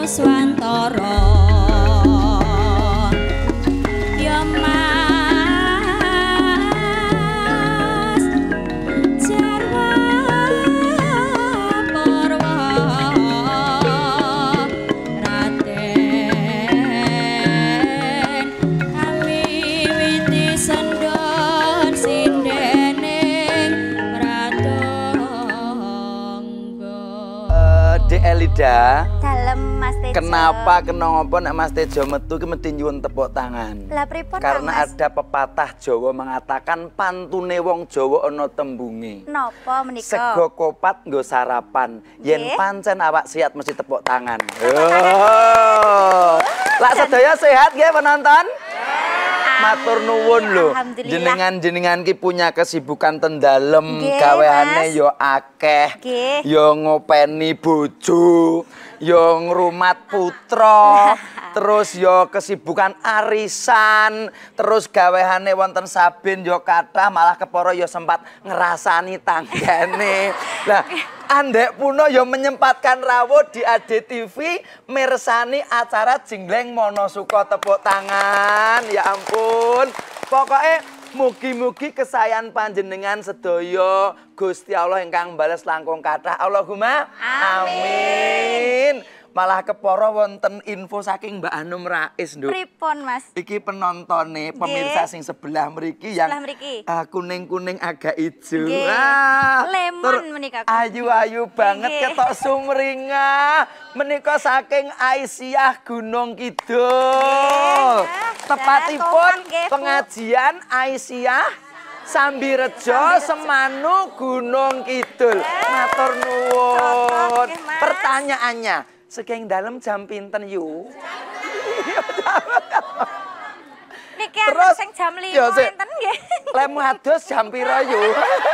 Nuswantara ya Mas Jarwa Purwa Raden Amiwiti sendon sindening pratangga Dek Elida, Mas Tejo. kenapa kena ngopo nek Mas Tejo metu ki mesti nyuwun tepuk tangan? Lah pripun Karena Mas? ada pepatah Jawa mengatakan pantune wong Jawa ana tembunge. Napa menika? Sego kopat nggo sarapan, yen Nggih. pancen awak sihat mesti tepuk tangan. Oh. Lak sedaya sehat nggih penonton? Matur nuwun lho. Alhamdulillah. Jenengan ki punya kesibukan tendalem, Nggih, gaweane Mas. yo akeh. Nggih. Yo ngopeni bojo, yo ngrumat putra, terus yo kesibukan arisan, terus gaweane wonten Sabin yo kathah, malah kepara yo sempat ngerasani tanggane. Lah, andek puno yo menyempatkan rawuh di ADTV mirsani acara Jengleng Monosuka. Tepuk tangan, ya ampun. Pokoknya mugi-mugi kesayan panjenengan sedaya Gusti Allah ingkang bales langkung kathah. Allahumma amin. Malah kepara wonten info saking Mbak Anum Rais, Nduk. Pripun Mas? Iki penontonnya, pemirsa sing sebelah mriki yang Sebelah mriki. kuning-kuning agak ijo. Nggih. Lemon menika. Ayu-ayu banget Nggih. ketok sumringah. Menika saking Aisyah Gunung Kidul. Nggih. Tepatipun Nggih, Bu. pengajian Aisyah Sambirejo Semanu Gunung Kidul. Matur nuwun. Nggih, Mas. Pertanyaannya, sekeng dalam jam pinten yu? Niki Terus, sing jam 5 ya, sik. enten nggih. Lemu adus jam pira yu?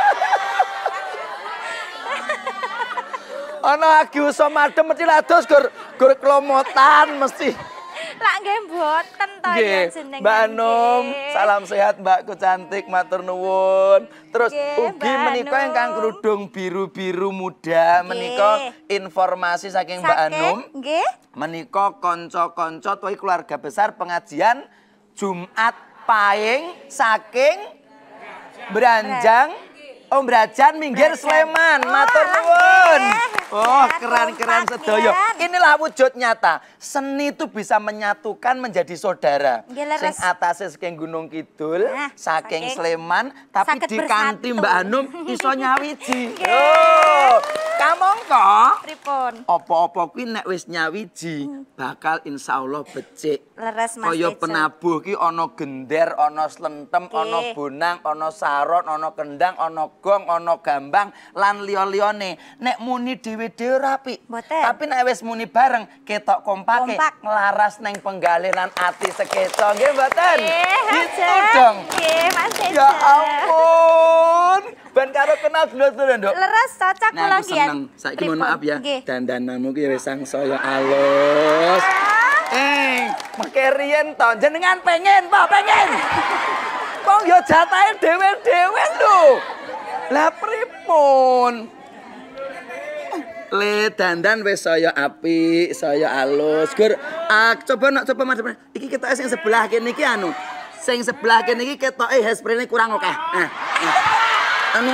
Ana agi usa madem mesti adus gur kelomotan mesti. Lah nggih mboten to ya Nggih, jenengan. Mbak Anum, nggih. salam sehat Mbakku cantik, matur nuwun. Terus Nggih, ugi Mbak menika Anum. ingkang kerudung biru-biru muda, menika informasi saking Mbak Saking, Anum. nggih. Menika kanca-kanca tuwi keluarga besar pengajian Jumat Pahing saking Branjang Brajan Minggir Sleman. Matur nuwun. Oh, keren-keren sedaya. Inilah wujud nyata. Seni itu bisa menyatukan menjadi saudara. Nggih, leres. Sing atase saking Gunung Kidul, Nah, saking saking Sleman, tapi saged dikanthi bersatu. Mbak Anum iso nyawiji. Nggih. Oh, kamangka Pripun? apa-apa kuwi nek wis nyawiji bakal insyaallah becik. Leres Mas Kaya Tejo. penabuh ki ana gender, ana slentem, Nggih. ana bonang, ana saron, ana kendang, ana gong, ana gambang lan liya-liyane. Nek muni dhewe-dhewe rapi. Mboten. Tapi nek wis muni bareng ketok kompake, Kompak. nglaras neng penggalih lan ati sekeca. Nggih mboten? Nggih, Gitu Mas. dong. Nggih, Mas Tejo. Ya ampun. Ben karo kenal dulur-dulur, Nduk. Leres cocok Nah, kula aku seneng. Saiki mohon maaf ya. Nggih. Dandananmu ki wis sangsaya alus. Mengke riyen to jenengan pengen apa pengen? Wong ya jatahe dhewe-dhewe lho. Lah pripun? Le dandan wis saya apik, saya alus. Gur, coba Mas. Iki ketoke sing sebelah kene iki anu. Sing sebelah kene iki ketoke hairspray-ne kurang akeh. Anu.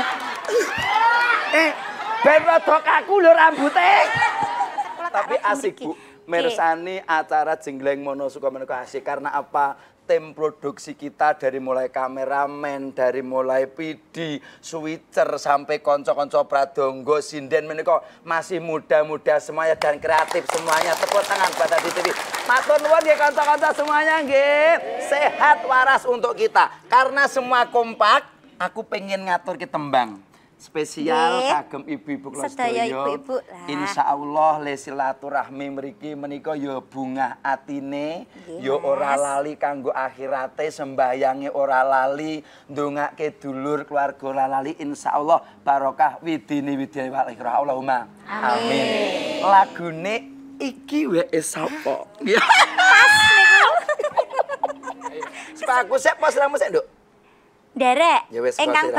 Ben rada kaku lho rambute. Tapi asik Bu, mirsani acara Jengleng Monosuka menika asik karena apa? Tim produksi kita dari mulai kameramen, dari mulai PD, switcher sampai konco-konco pradonggo, sinden menika masih muda-muda semuanya dan kreatif semuanya. Tepuk tangan pada TV. Matur nuwun nggih konco-konco semuanya nggih. Sehat waras untuk kita. Karena semua kompak, aku pengen ngatur ke tembang. Spesial Nggih. kagem ibu-ibu kula Sedaya sedaya. ibu-ibu lah. Insyaallah le silaturahmi mriki menika ya bungah atine, Nggih, ya ora Mas. lali kanggo akhirate, sembahyange ora lali, ndongake dulur keluarga ora lali. Insyaallah barokah widini widya wal ikrah. Allahumma amin. Lagune iki wae sapa? Pas niku. Sepaku sik pas ramu sik, Nduk. Derek. Ya wis, Ingkang kosiramu.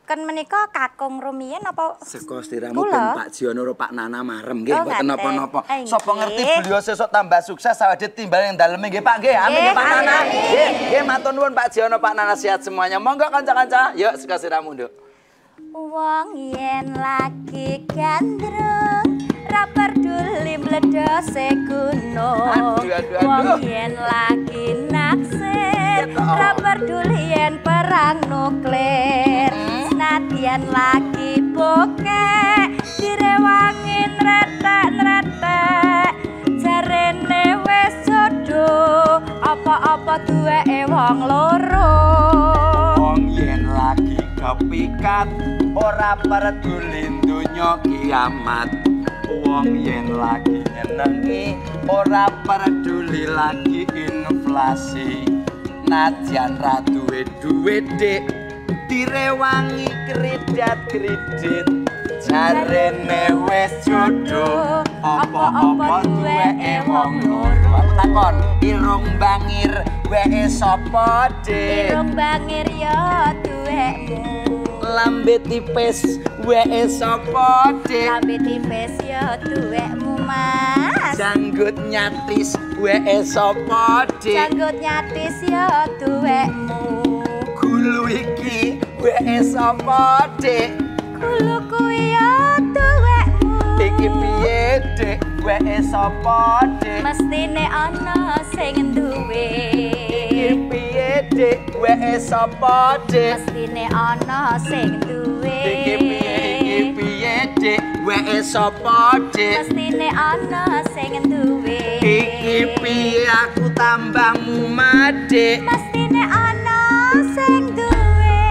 Kan menika kakung rumiyin apa? Seko sliramu ben Pak Jiono karo Pak Nana marem nggih, mboten ngaten. napa-napa. Nggih. Sapa ngerti beliau sesuk tambah sukses awake timbal yang daleme nggih Pak nggih. Amin nggih Pak Nana. Nggih, matur nuwun Pak Jiono, Pak Nana sehat semuanya. Monggo kanca-kanca, yuk seko sliramu, Nduk. Wong yen lagi gandrung ra peduli mledose gunung. Wong yen lagi naksir ra peduli yen perang nuklir. Senadyan lagi bokek direwangi nretek-nretek. Jarene wis jodoh apa-apa duweke wong loro. Wong yen lagi kepikat ora peduli donya kiamat. Wong yen lagi nyenengi ora peduli lagi inflasi. Najan ra duwe duit dik direwangi kredit-kredit. Jarene wis jodoh apa-apa duweke wong loro. Takon irung bangir weke sapa dik? Irung bangir ya duwekmu. Lambe tipis weke sapa dik? Lambe tipis ya duwekmu Mas. Janggut nyatis weke sapa dik? Janggut nyatis ya duwekmu. Gulu iki weke sapa dik? Kulo kuwi ya duwekmu. Iki piye dik weke sapa dik? Mestine ana sing duwe. Iki piye dik weke sapa dik? Mestine ana sing duwe. Iki piye dik weke sapa dik? Mestine ana sing duwe. Iki piye aku tambah mumat dik? Mestine ana sing duwe.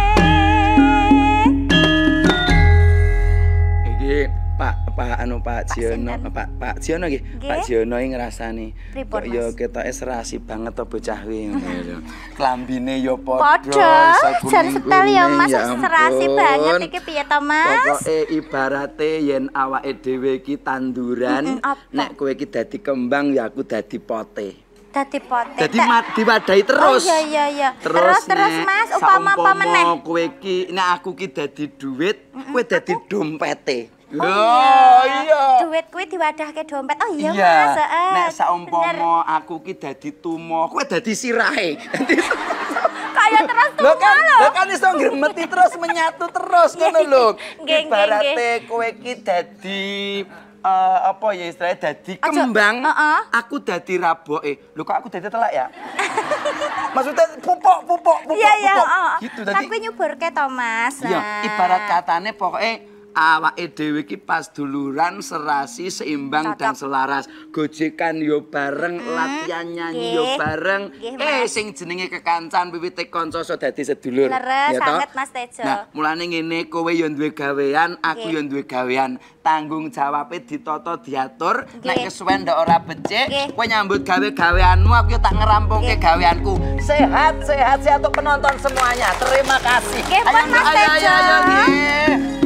Iki Pak Jiono, Sinten? Pak Jiono nggih. Nggih. Pak Jiono iki ngrasani Pripun, kok ya Mas? ketoke serasi banget to bocah kuwi ngono lho. Klambine ya padha, Padha, jan setel ya Mas, ya serasi ampun. banget iki piye to Mas? Pokoke ibarate yen awake dhewe iki tanduran, apa? nek kowe iki dadi kembang ya aku dadi pote. Dadi pote. Dadi diwadahi terus. Oh iya. Terus Terus Mas, upama apa meneh? kowe iki nek aku ki dadi duit, kowe dadi dompete. Oh iya. iya. Duit kuwi diwadahke dompet. Oh iya Iya, Mas, heeh. nek Bener. saumpama aku ki dadi tumo, kowe dadi sirahe. Kaya terus Lho tuh kan, lho. lho kan iso ngremeti terus menyatu terus ngono lho. Nggih, Ibarate kowe ki dadi apa ya istilahnya dadi kembang, heeh. aku dadi raboke. Lho kok aku dadi telak ya? Maksudnya pupuk. Iya, heeh. Gitu Kan dadi. kuwi nyuburke to Mas. Iya, Nah. ibarat katane pokoknya awake dhewe iki pas duluran serasi seimbang Cocok. dan selaras. Gojekan yo bareng, latihan nyanyi yo Nggih. bareng. Nggih, Mas. Sing jenenge kekancan wiwite kanca so dadi sedulur. Leres Ya toh? sanget, Mas Tejo. Nah, mulane ngene kowe yo duwe gawean, aku Nggih. yo duwe gawean. Tanggung jawabe ditata diatur. Nggih. Nek kesuwen ndak ora becik, Nggih. kowe nyambut gawe-gaweanmu, aku yo tak ngerampungke Nggih. gaweanku. Sehat untuk penonton semuanya. Terima kasih. Nggih, pun, Mas Tejo. ayo, nggih.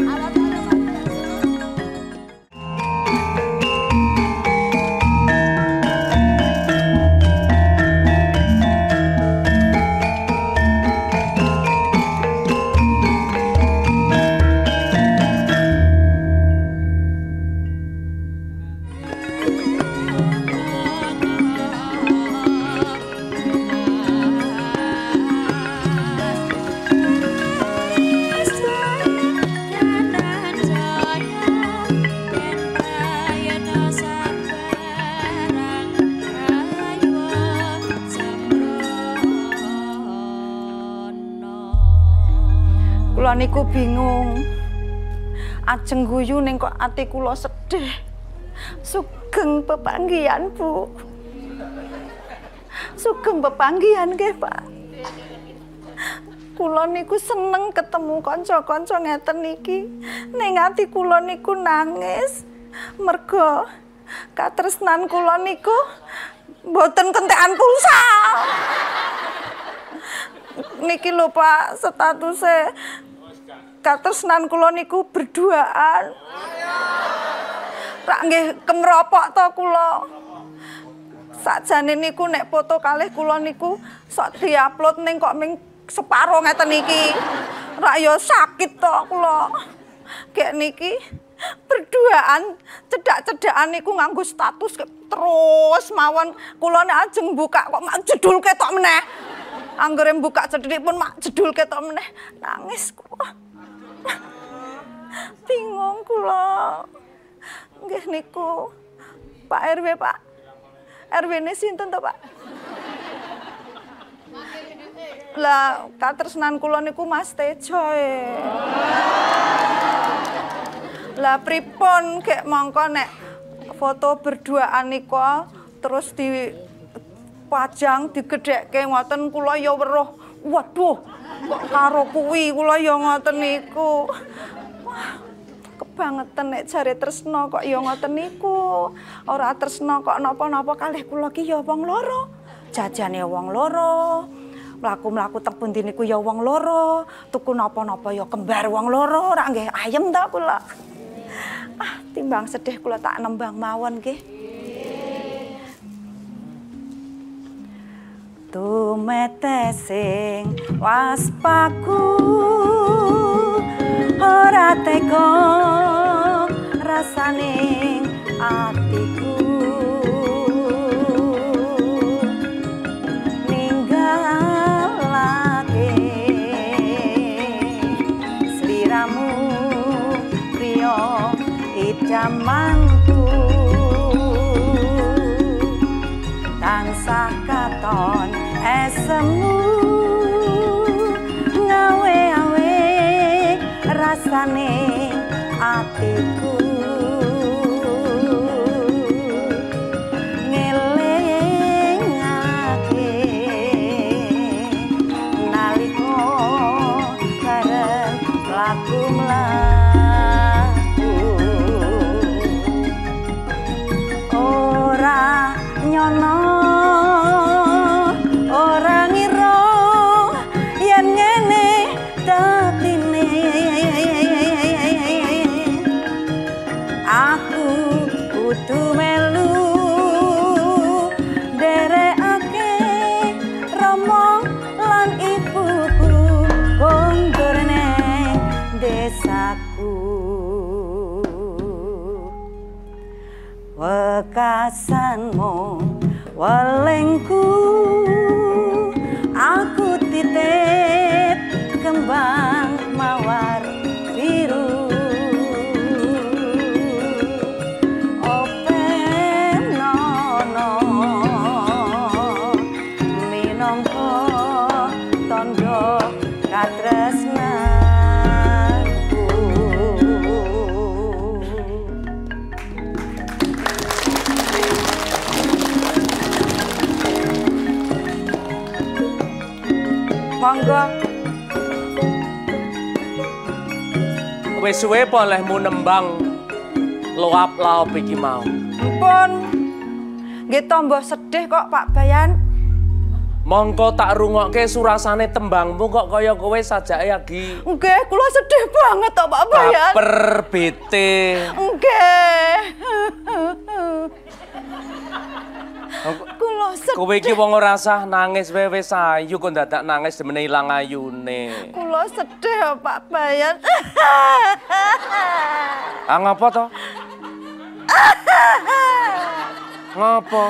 Kula niku bingung. Ajeng guyu ning kok ati kula sedih. Sugeng pepanggihan, Bu. Sugeng pepanggihan nggih, Pak. Kula niku seneng ketemu kanca-kanca ngeten niki. Ning ati kula niku nangis. Merga katresnan kula niku mboten kentekan pulsa. Niki lho Pak, statuse katresnan kula niku berduaan. Rak nggih kemropok to kula. Sakjane niku nek foto kalih kula niku sok diupload ning kok ming separo ngeten iki. Rak ya sakit to kula. Kayak niki berduaan cedak-cedakan niku nganggo status terus mawon kula nek ajeng buka kok mak jedul ketok meneh. Anggere buka cedhik pun mak jedul ketok meneh. Nangis kula. Bingung kula. Nggih niku Pak RW, Pak. RW-ne sinten to, Pak? Lah, katresnan kula niku Mas Tejo e. Lah pripun kek mongko nek foto berduaan niku terus dipajang digedhekke ngoten kula ya weruh. Waduh, kok karo kuwi kula ya ngoten niku. Wah, kebangetan nek jare tresna kok ya ngoten niku. Ora tresna kok napa-napa kalih kula ki ya wong loro. Jajane wong loro. Mlaku-mlaku teng pundi niku ya wong loro, tuku napa-napa ya kembar wong loro, ora nggih ayem ta kula. Ah, timbang sedih kula tak nembang mawon nggih. Tumete sing waspaku ora tega rasane atiku. Jamanku tansah katon esemu ngawe-awe rasane atiku ngelingake nalika bareng laku nyono ora ngira yen ngene dadine aku kudu melu derekake Rama lan ibuku kondur neng desaku wekasanmu welengku aku titip kembang mawar biru openono minangka tandha katresnan. Monggo. Wis suwe apa olehmu nembang loap-laop iki mau? Ampun. Nggih tambah sedih kok Pak Bayan. Mongko tak rungokke surasane tembangmu kok kaya kowe sajake lagi. Nggih, kula sedih banget to Pak Bayan. Baper bete. Nggih. Kula sedih. Kowe iki wong ora sah nangis wis ayu kok dadak nangis demene ilang ayune. Kula sedih ya Pak Bayan. Ah ngapa to? Ngapa?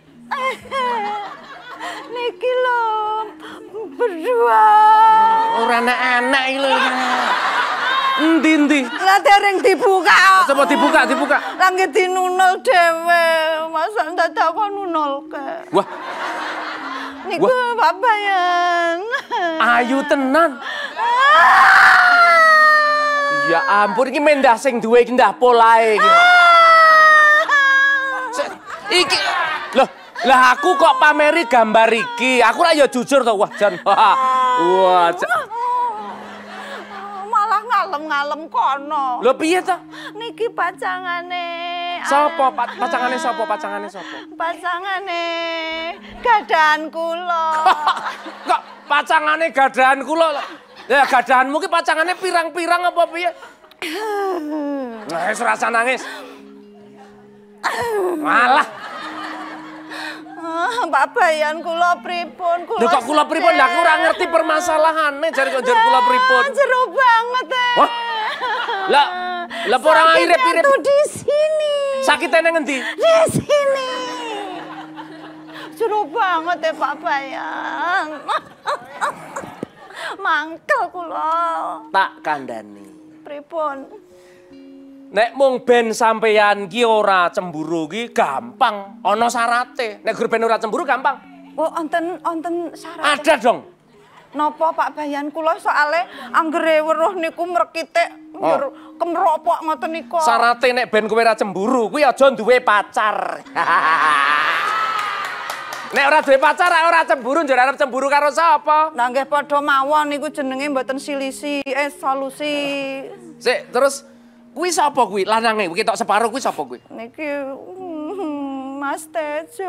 Niki lho berdua. Ora enak-enak iki lho. Endi? Lah dereng dibuka. Coba dibuka. Lah nggih dinunul dhewe. Masa dadak kok nunulke. Wah. Niku Pak Bayan. Ayu tenan. Ya ampun iki mendah sing duwe iki ndah polahe iki. Iki loh, lah aku kok pameri gambar iki. Aku ra ya jujur to, wah jan. Wah. Malah ngalem-ngalem kono. Lho piye to? Niki pacangane. Sapa? Pacangane sapa? Pacangane gadahan kula. Kok pacangane gadahan kula? Ya gadahanmu ki pacangane pirang-pirang apa piye? Nah, wis rasa nangis. Malah. Pak Bayan kula pripun? Lho kok kula pripun? Lah aku ora ngerti permasalahane jare kok jare kula pripun. Jero banget Wah. Lah orang irip-irip di sini. Sakitene ngendi? Di sini. Jero banget Pak Bayan. Mangkel kula. Tak kandhani. Pripun? Nek mung ben sampeyan ki ora cemburu ki gampang, ana syarate. Nek gur ben ora cemburu gampang. Oh, onten syarat. Ada dong. Napa Pak Bayan kula soale anggere weruh niku mrekite kemropok ngoten niku. Syarate nek ben kowe ora cemburu kuwi aja duwe pacar. Nek ora duwe pacar ora cemburu, njur arep cemburu karo sapa? Lah nggih padha mawon niku jenenge mboten solusi, solusi. Sik, terus kuwi sapa kuwi? Lanange kuwi tok separo kuwi sapa kuwi? Niki Mas Tejo.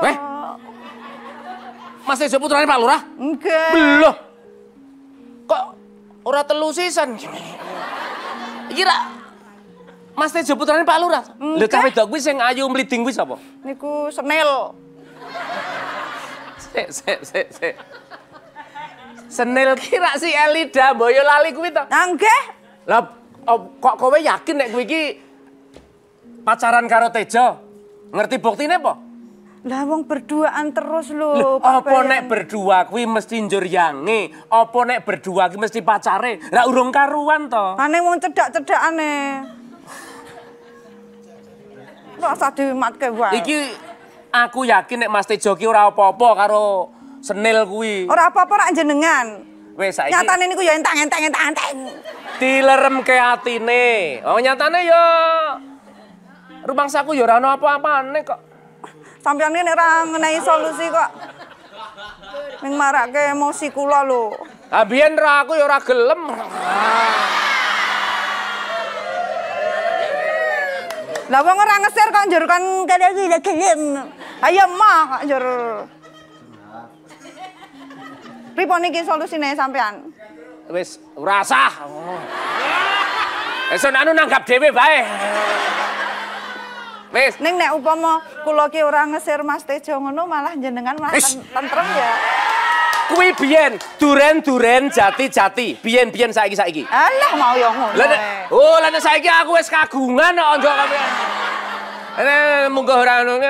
Mas Tejo putrane Pak Lurah? Nggih. Belum. Kok ora telu sisan? Iki ra Mas Tejo putrane Pak Lurah. Lho cah wedok kuwi sing ayu mliding kuwi sapa? Niku Senil. Sik. Senil ki rak si Elida Boyolali kuwi to? Nah nggih. Lah kok kowe yakin nek kowe iki pacaran karo Tejo? Ngerti buktine apa? Lah wong berduaan terus lho. Apa nek berdua kuwi mesti njur yange? Apa nek berdua kuwi mesti pacare? Lah urung karuan to. Ane wong cedak-cedakane. Rasa dimatke wae. Iki aku yakin nek Mas Tejo ki ora apa-apa karo Senil kuwi. Ora apa-apa rak jenengan. Wis saiki Nyatane niku ya enteng. dileremke atine. Oh nyatane ya rumangsaku ya ora ana apa-apane kok. Sampeyan ini ora ngenai solusi kok. Ning marake emosi kula lho. Ah biyen ra aku ya ora gelem. Lah wong ora ngeser kok njur kon kene iki gelem. Ayo mah kok njur. Pripun iki solusine sampean? Wis ora sah. Wis anu nanggap dhewe bae. Wis. Ning nek upama kula ki ora ngesir Mas Tejo ngono malah jenengan malah tentrem ya. Kuwi biyen duren-duren jati-jati. Biyen-biyen saiki-saiki. Alah mau yo ngono. Lah nek saiki aku wis kagungan kok njok sampean. Munggo ora ngono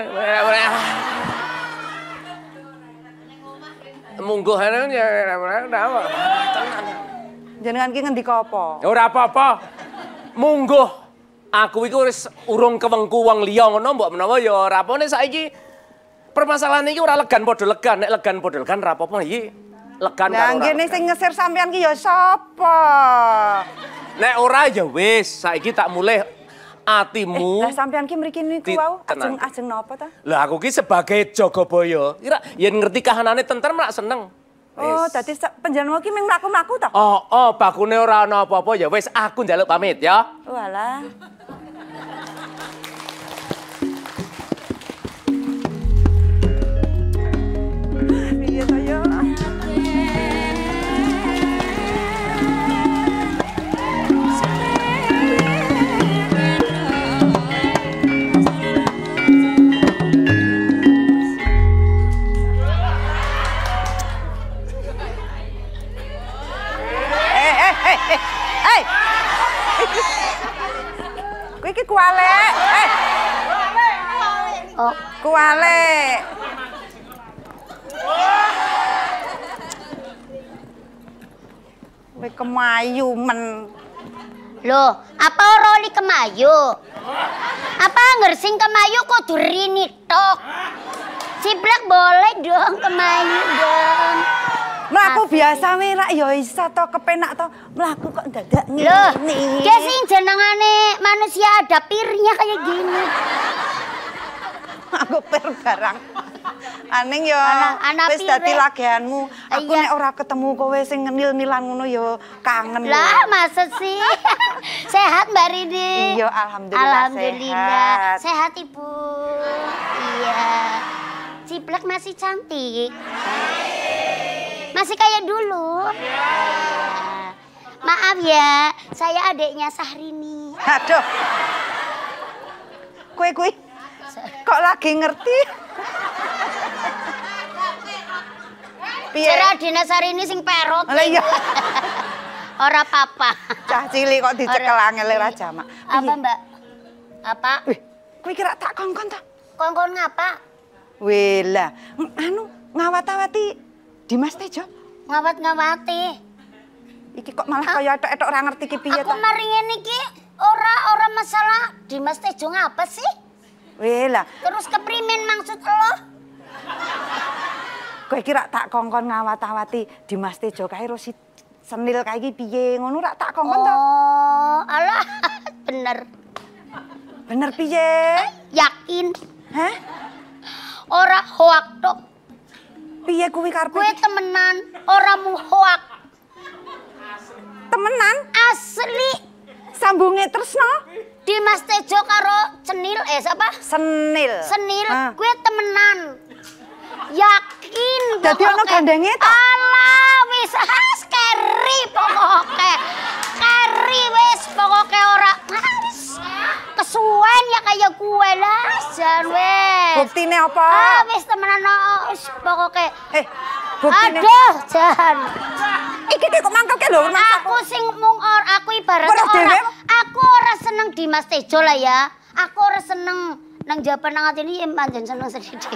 munggo ana ya ora. Jenengan ki ngendika apa? Ora apa-apa. Munggo aku iku wis urung kewengku wong liya ngono mbok menawa ya ora apa nek saiki permasalahan iki ora legan padha legan. Nek legan padha legan ora apa-apa iki. Legan karo ora. Lah ngene sing ngesir sampean ki ya sapa? Nek ora ya wis saiki tak mulih atimu. Lah sampean ki mriki niku wau ajeng napa ta? Lah aku ki sebagai Jagabaya, kira yen ngerti kahanane tentrem rak seneng. Oh, dadi panjenengan ki mung mlaku-mlaku ta? Oh, bakune ora ana apa-apa ya wis aku njaluk pamit ya. Walah. Piye to ya? Kowe iki kuale. Oh, kuale. Kowe kemayu men. Loh, apa roli kemayu? Apa ngersing kemayu kudu rini tok? Ciblak boleh dong kemayu dong. Mlaku biasa wae rak ya iso to kepenak to. Mlaku kok dadak Loh, ngene. dia sing jenengane manusia ada pirnya kayak gini. Aku per barang. Aning ya Anak wis pire. dadi lageanmu. Aku Iya. nek ora ketemu kowe sing ngenil-nilan ngono ya kangen. Lah, masa sih? Sehat Mbak Rini? Iya, alhamdulillah Alhamdulillah. sehat. Sehat Ibu. Iya. Ciblak masih cantik. Masih kayak dulu. Maaf ya, saya adiknya Sahrini. Aduh. Kowe kuwi kok lagi ngerti? Piye? Jera Dinasari ini sing perot. Lah iya. Ora apa-apa. Cah cilik kok dicekel angel ora jamak. Apa, Mbak? Apa? Wih, kuwi kira tak kongkon ta? Kongkon ngapa? Weh lah, anu ngawat-awati Dimas Tejo. Ngawat-ngawati. Iki kok malah kaya etok-etok ora ngerti ki piye Aku ta? mari ngene iki ora masalah Dimas Tejo ngapa sih? Weh lah, Terus keprimen maksud lo? kowe kira tak kongkon ngawat-awati Dimas Tejo kae Rosi senil kae iki piye ngono rak tak kongkon ta? Oh, alah, bener. Bener piye? Yakin. Hah? Ora hoak tok. Piye kuwi karepe? Kue temenan, ora mu hoak. Temenan? Asli. Sambunge tresno? Dimas Tejo karo Cenil, siapa? Senil. Senil, Ah. gue temenan. Yakin. Dadi ono pokoknya. gandenge ta? Alah, wis keri pokoknya. Keri wis pokoknya ora. Wis kesuwen ya kayak gue lah, jan wis. Buktine apa? Wis temenan wis pokoknya. Buktine. Aduh, jan. Iki kok mangkelke lho, Aku sing aku ibaratnya Ora dhewe? aku ora seneng Dimas Tejo lah ya. Aku ora seneng nang jawaban nang atine ya pancen seneng sithik.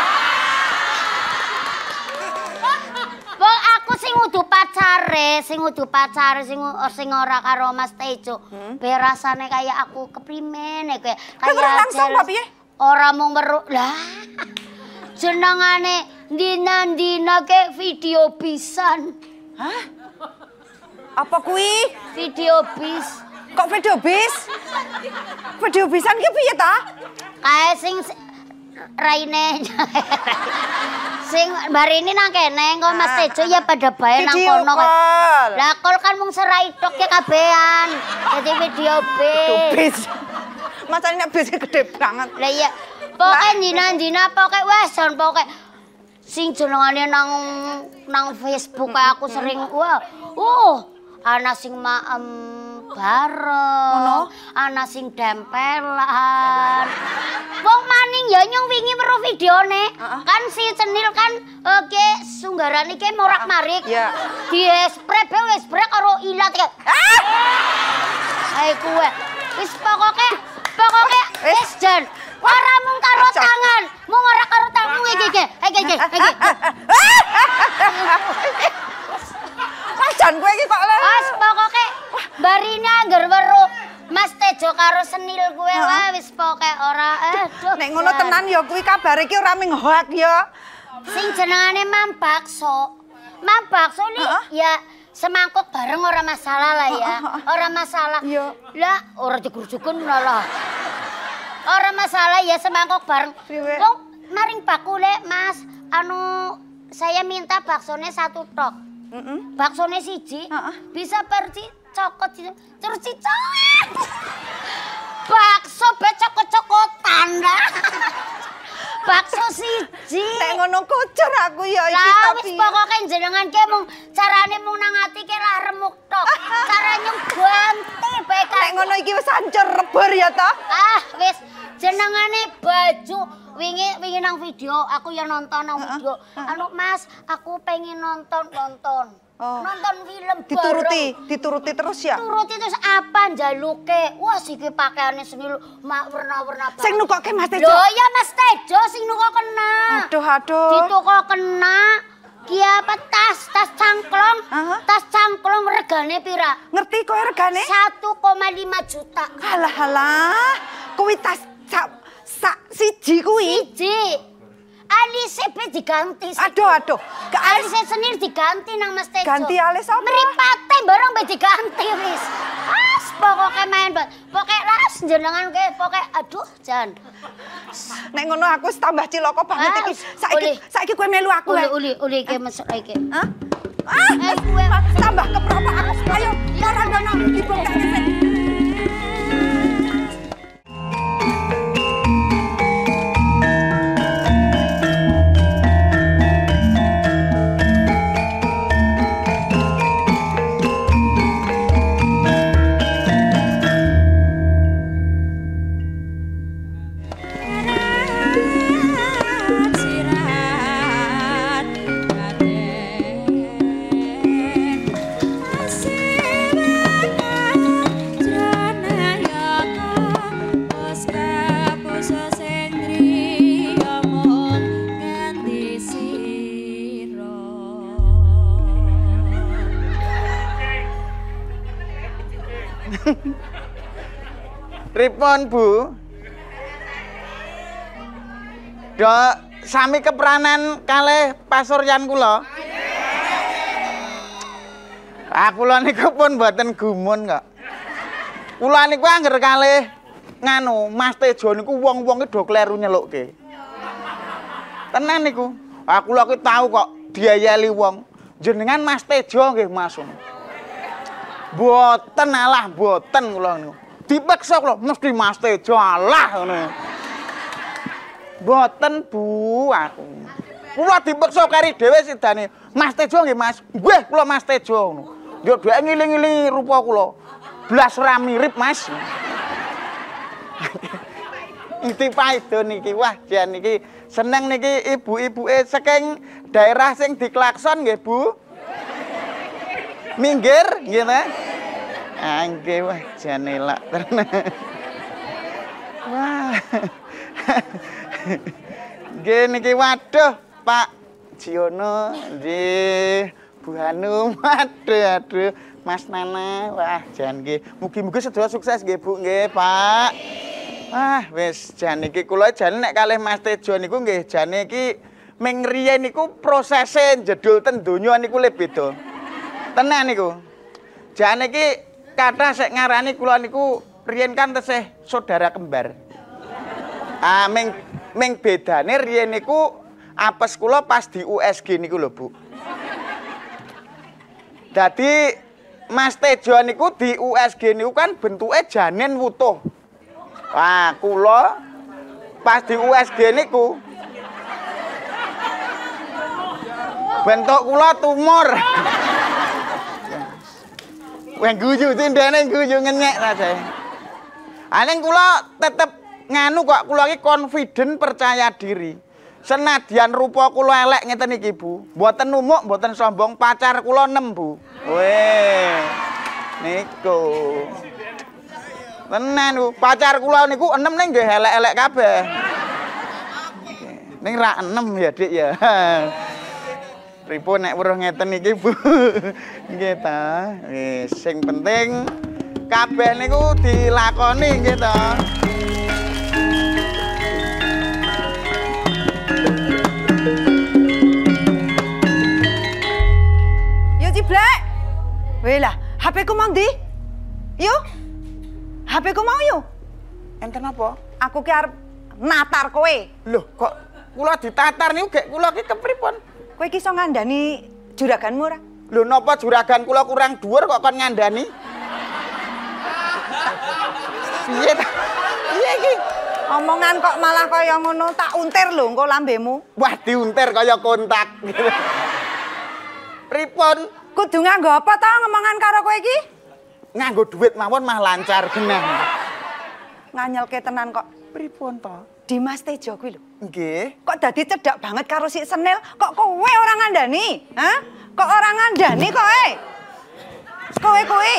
Wong aku sing udu pacare, sing ora karo Mas Tejo. Be rasane kaya aku keprimen ya Kaya langsung apa piye? Ora mung weruh lah. Jenengane Dina ke video pisan. Hah? Apa kuwi? Video bis. Kok video bis? Video bisan ki piye ta? Kae sing raine. Sing barini nang kene engko Mas Tejo ya pada bae nang Video kono. call. Lah kol kan mung serai tok ya kabehan. Dadi video bis. Bis. Macane nek bis gede banget. Lah iya. Pokoke dina pokoke wes jan pokoke sing jenengane nang Facebook kae aku sering ana sing maem bareng, ana sing dempelan. Wong maning ya nyong wingi weruh videone. Kan si Cenil kan sunggaran iki morak-marik. Iya. Di-spray karo ilat kayak. Hai kuwe. Wis pokoke wis jan. Ora mung karo tangan, mung ora karo tangan iki. Jan kowe iki kok lho. Wis pokoke barine angger weruh Mas Tejo karo Senil kuwe wah wis pokoke ora Nek ngono tenan ya kuwi kabar iki ora ming hoak ya. Sing jenengane Mam Bakso. Mam Bakso ni ya semangkuk bareng ora masalah lah ya. Ora masalah. Iya. Lah ora dikurujuken lah. Ora masalah ya semangkuk bareng. Wong maring bakule Mas, saya minta baksone 1 tok. Baksone siji bisa perci cokot terus cicok. Bakso be cokot-cokotan lah. Bakso siji. Nek ngono kucur aku ya iki Lah tapi. wis pokoke jenengan ki mung carane mung nang ati ki lah remuk tok. Carane ganti bae kan. Nek ngono iki wis hancur rebur ya ta? Wis jenengane baju wingi nang video aku yang nonton nang video. Mas, aku pengen nonton. Nonton film Dituruti terus ya. Turuti terus apa njaluke? Wah siki pakaiane Senil warna-warna banget. Sing nukoke Mas Tejo. Lho ya Mas Tejo sing nuko kena. Aduh. Dituko kena. Ki apa tas cangklong. Tas cangklong regane pira? Ngerti kowe regane? 1,5 juta. Halah. Kuwi tas sak siji kuwi. Siji. Alise be diganti. Aduh. Alise Senil diganti nang Mas Tejo. Ganti alis apa? Mripate bareng be diganti wis. Pokoke main banget. Pokoke las jenengan ke pokoke aduh jan. Nek ngono aku wis tambah cilaka banget iki. Saiki kowe melu aku lho. Uli iki mesuk iki. Hah? Tambah kepropo aku. Ayo, Marandono ibu gak ngeset. Sirat Pripun, Bu? Do sami keperanan kalih pasuryan kula. Kula niku pun mboten gumun kok. Kula niku angger kalih nganu, Mas Tejo niku wong-wong do kleru nyelukke. Tenan niku. Kula ki tau kok diayali wong. Jenengan Mas Tejo nggih, Mas. Mboten alah, mboten kula niku. Dipeksa kula mesti Mas Tejo alah ngono. Mboten, Bu, aku. Kula dipeksa kari dhewe sidane. Mas Tejo nggih, Mas. Nggih, kula Mas Tejo ngono. Yo dhek ngiling-ilingi rupa kula. Blas ora mirip, Mas. Iki paedo niki. Wah, jan niki seneng niki ibu-ibuke saking daerah sing diklakson nggih, Bu. Minggir nggih ta? Ah, nggih, wah jan elak tenan. Wah. Nggih niki waduh, Pak Jiono, nggih. Bu Hanum, aduh, Mas Nana, wah jan nggih. Mugi-mugi sedaya sukses nggih, Bu, nggih, Pak. Wah, wis jan iki kula jan nek kalih Mas Tejo niku nggih jane iki ming riyen niku prosese njedul ten donya niku le beda. Tenan niku. Jane iki kathah sik ngarani kula niku riyen kan tesih saudara kembar. Ah, ming bedane riyen niku apes kula pas di USG niku lho, Bu. Dadi Mas Tejo niku di USG niku kan bentuke janin wutuh. Wah, kula pas di USG niku bentuk kula tumor. Wah, guyu tindane guyu ngenyek ta saya. Aning kula tetep nganu kok kula iki confident percaya diri. Senadyan rupa kula elek ngeten iki, Bu. Mboten numuk, mboten sombong, pacar kula 6, Bu. Weh. Niku. Tenan, Bu. Pacar kula niku 6 ning nggih elek-elek kabeh. Ning ra 6 ya, Dik ya. Pripun nek weruh ngeten iki, Bu. Nggih ta. Wis sing penting kabeh niku dilakoni nggih ta. Ciblek. Weh lah, HP ku mau ndi? Yuk. HP ku mau yuk. Enten apa? Aku ki arep natar kowe. Loh, kok kula ditatar niku gek kula ki kepripun? Kowe ki iso ngandani juraganmu ora? Lho napa juragan kula kurang dhuwur kok kon ngandani? Piye ta? Piye iki? Omongan kok malah kaya ngono, tak untir lho engko lambemu. Wah, diuntir kaya kontak. Pripun? Kudu nganggo apa ta ngomongan karo kowe iki? Nganggo duit mawon mah lancar genah. Nganyelke tenan kok. Pripun to? Dimas Tejo kuwi lho. Nggih. Kok dadi cedhak banget karo si Senil? Kok kowe ora ngandani? Hah? Kok ora ngandani kowe? Kowe.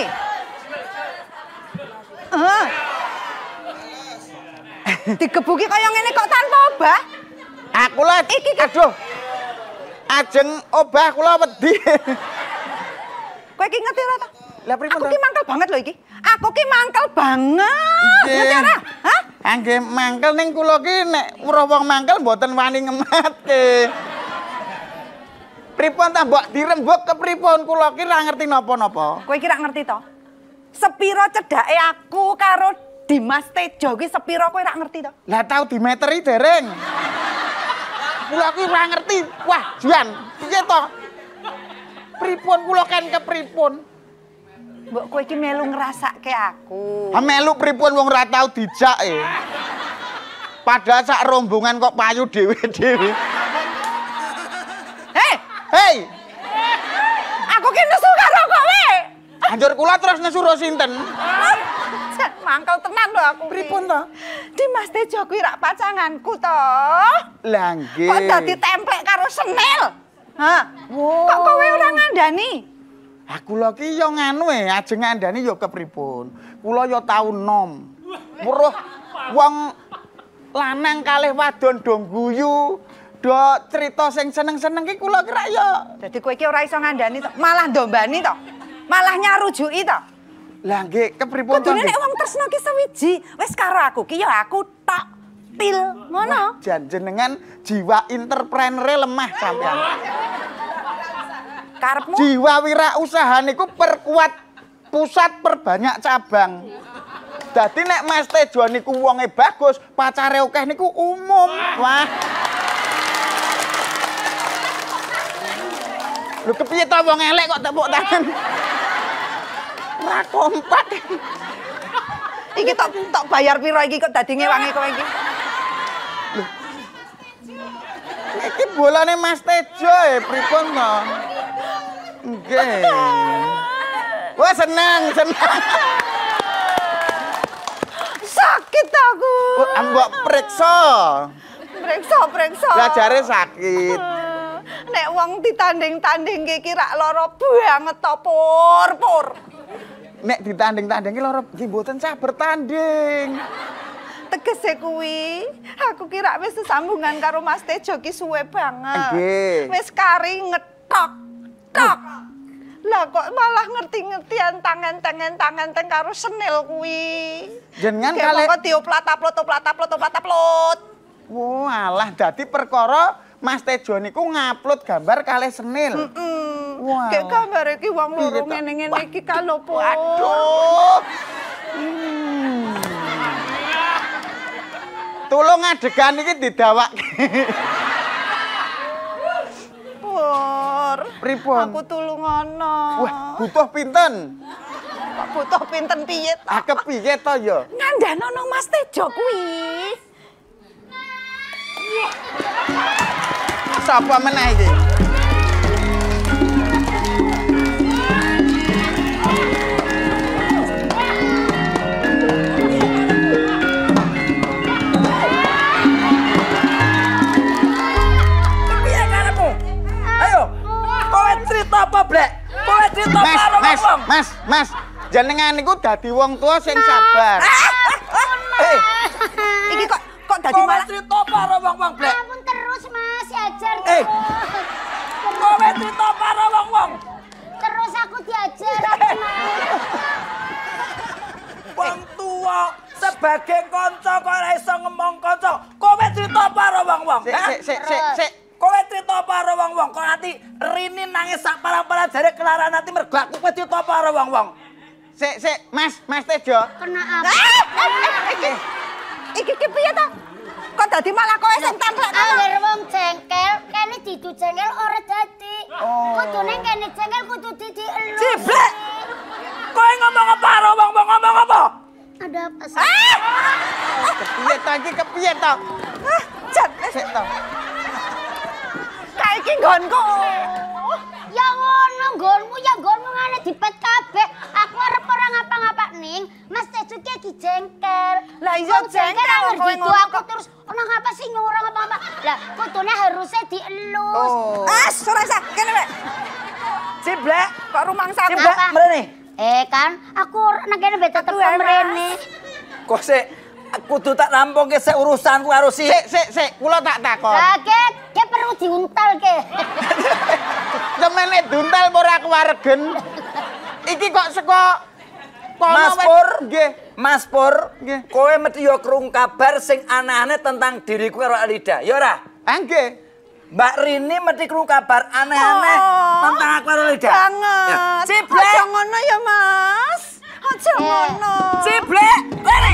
Digebuki kaya ngene kok tanpa obah? Aku lah iki aduh. Ajeng obah kula wedi. Kowe iki ngerti ora ta? Lah pripun Aku ki mangkel banget lho iki. Aku ki mangkel banget. Ngerti ora? Hah? Nggih mangkel ning kula ki nek weruh wong mangkel mboten wani ngematke. Pripun ta mbok dirembuk kepripun kula ki ra ngerti napa-napa. Kowe ki ra ngerti to? Sepiro cedhake aku karo Dimas Tejo ki sepiro kowe ra ngerti to? Lah tau dimeteri dereng. Kula ki ora ngerti. Wah, Juan, piye to? Pripun kula kan kepripun? Mbok kowe iki melu ngrasake aku. Ha melu pripun wong ora tau dijak e. Padahal sak rombongan kok payu dhewe-dhewe. Hei. Aku ki nesu karo kowe. Anjur kula terus nesu karo sinten? Mangkel tenan lho aku. Pripun to? Dimas Tejo kuwi rak pacanganku to. Lah nggih. Kok dadi templek karo Senil? Hah? Kok kowe ora ngandani? Aku lho ki yo nganu ajeng ngandani yo kepripun. Kula yo tau nom. Weruh wong lanang kalih wadon do guyu, do cerita sing seneng-seneng ki kula kira yo. Dadi kowe iki ora iso ngandani to, malah ndombani to. Malah nyarujuki to. Lah nggih, kepripun to? Kudune nek wong tresno ki sewiji, wis karo aku ki ya aku tok. Pil, ngono. Jenengan jiwa entrepreneur lemah sampean. Karepmu Jiwa wirausaha niku perkuat pusat perbanyak cabang. Dadi nek Mas Tejo niku wonge bagus, pacare akeh niku umum. Wah. Lho kepiye to wong elek kok tepuk tangan? Ora kompak. iki tok bayar piro iki kok dadi ngewangi kowe iki? Iki bolane Mas Tejo pripun to? Nggih. Wah senang. Sakit aku. Mbok periksa. Periksa. Lah jare sakit. Nek wong ditanding-tandingke ki rak lara banget to, Pur. Nek ditanding-tandingi lara iki mboten sah bertanding. Tegese kuwi, aku kira wis sesambungan karo Mas Tejo ki suwe banget. Nggih. Wis kari ngetok. Tok. Lah kok malah ngerti-ngertian tangan-tangan karo senil kuwi. Jenengan Kayak kalih kok dioplat-aplot. Wah, alah dadi perkara Mas Tejo niku ngupload gambar kalih senil. Wah. Kayak gambar iki wong loro Piye to? ngene-ngene iki kalau Pur. Waduh. Tulung adegan iki didawake. Pur. Pripun? Aku tulungono. Wah, butuh pinten? Kok butuh pinten piye to? Ah kepiye to ya? Ngandanono Mas Tejo kuwi. Sapa meneh iki? Piye karepmu? Ayo. Kowe cerita apa, Blek? Kowe cerita apa karo wong? Mas, jenengan niku dadi wong tua sing sabar. Iki kok dadi Kowe malah cerita apa karo wong-wong, Blek? Ampun terus Mas, diajar Eh. terus. Kowe cerita apa karo wong-wong? Terus aku diajar Mas. Wong tua sebagai kanca kok ora iso ngomong kanca. Kowe cerita apa karo wong-wong? Sik. Kowe cerita apa karo wong-wong? Kok nanti Rini nangis sak parang-parang jare kelaran nanti mergo aku kowe cerita apa karo wong-wong? Sik, Mas Tejo. Kena apa? iki piye to? Kok dadi malah kowe sing tamplek kono? Angger wong jengkel, kene didu jengkel ora dadi. Kudune kene jengkel kudu dielu. Ciblek! Kowe ngomong apa karo wong-wong? Ngomong apa? Ada apa sih? Kepiye to? Jan, Sik to. kae iki nggonku. Ya ngono nggonmu ya nggonmu ngene dipet kabeh. Aku arep ora ngapa-ngapa ning, Mas Tejo ki lagi jengkel. Lah iya Wong jengkel angger kowe gitu ngomong aku terus ora ngapa sih nyuruh ngapa-ngapa. Lah kudune harusnya dielus. Ora usah, kene Mek. Ciblek! Kok rumangsaku. Ciblek, Apa? mrene. Kan aku nang kene beta Aduh, tekan Mas. mrene. Kok sik kudu tak nampungke sik urusanku karo si. Sik, kula tak takon. Lah ke perlu diuntal ke. Temene duntal ora kewaregen. Iki kok saka Mas Pur, nggih. Mas Pur, Nggih. kowe mesti yo krungu kabar sing aneh-aneh tentang diriku karo Alida. Ya ora? Nggih. Mbak Rini mesti krungu kabar aneh-aneh tentang aku karo Alida. Banget. Ya. Ciblek. Aja ngono ya, Mas. Aja ngono. Ciblek, kene.